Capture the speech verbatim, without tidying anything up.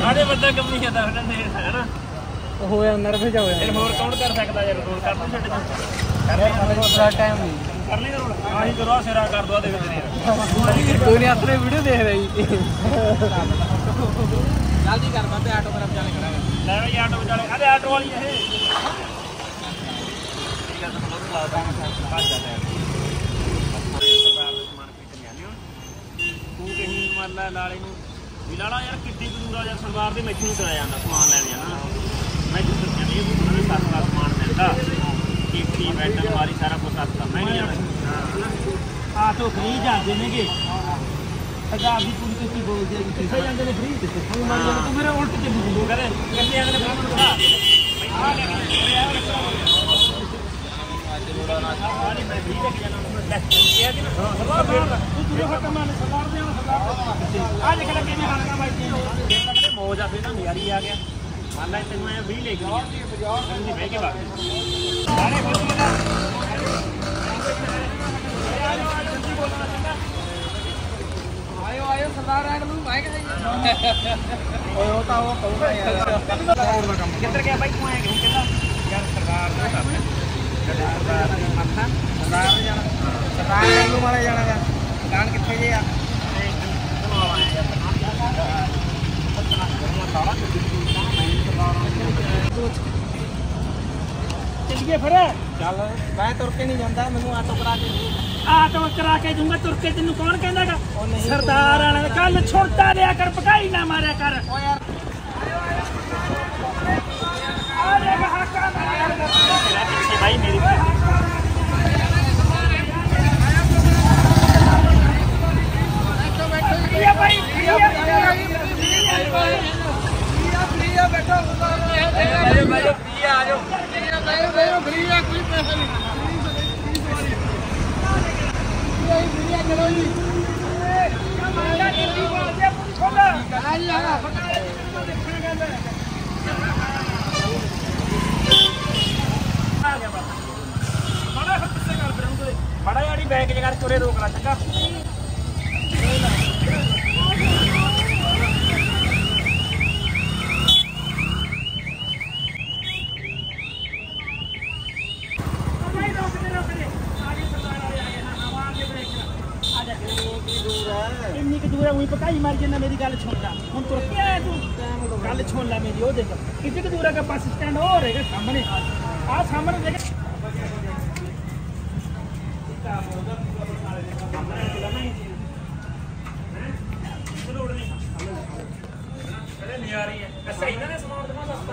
आधे बंदा कम नहीं आता है ना होया नर्वस हो फिर होर कौन कर सकता यार रोल कर दो छड्ड थोड़ा टाइम नहीं कर ले रोल आही करो सिरा कर दो दे विच कोई नहीं अपने वीडियो देख रही जल्दी कर बाबे ऑटो मेरा चले खड़ा ले भाई ऑटो चले अरे ऑटो वाली है ठीक है तो लोग लाता है बात जाता है सरदार ਦੇ ਸਮਾਨ ਖਰੀਦ ਲਿਆ ਤੂੰ ਕਹੀਂ ਮੱਲਾ ਲਾਲੇ ਨੂੰ ਵੀ ਲਾਲਾ ਯਾਰ ਕਿੱਡੀ ਦੂਰ ਆ ਯਾਰ ਸਰਦਾਰ ਦੇ ਮੈਥੋਂ ਨਹੀਂ ਤੁਰਿਆ ਜਾਂਦਾ ਸਮਾਨ ਲੈਣ ਜਾਣਾ मैं जिस चलिए उन्होंने सस्ता सामान मिलता केकड़ी बैठ हमारी सारा कुछ सस्ता मैं नहीं जाना ऑटो फ्री जाते हैं कि हजार की पूरी कितनी बोल दिया कितने जाते हैं फ्री तू मेरे उल्ट के बोल करे कितने अगले ब्राह्मण बता आ लेके मैं फ्री लेके जाना क्या दिन सरदार तू दूर हट माने सरदार दे सरदार आज कल के में हालका भाई ये मौज आ फिर ना यारी आ गया मान ला तेन मैं भी लेके गया बह के बात सारे आयो आयो सरदार आ गलू भाई ओए होता वो कहूंगा यार किधर गया भाई तू आया क्यों कहता यार सरदार ने सरदार ने मत्था सरदार ने जाना सरदार ने मारे जाना यार दुकान किथे जे आ चलिए फिर चल मैं तुर के नहीं जाता मैं ऑटो करा के ऑटो करा के दूंगा तुर के तेन कौन कहता सरदार वाले कल छोड़ता रहा कर पकाई ना मारे कर भाई मेरी भाई बैठो बड़ा यारी बैग जगह तुरे रोक ला चंगा पकाई मार के ना मेरी गल छोड़ हम तुर के आया तू गल छोड़ ला मेरी वो देख कितनी दूर का बस स्टैंड और है सामने आ सामने देख सही ना समान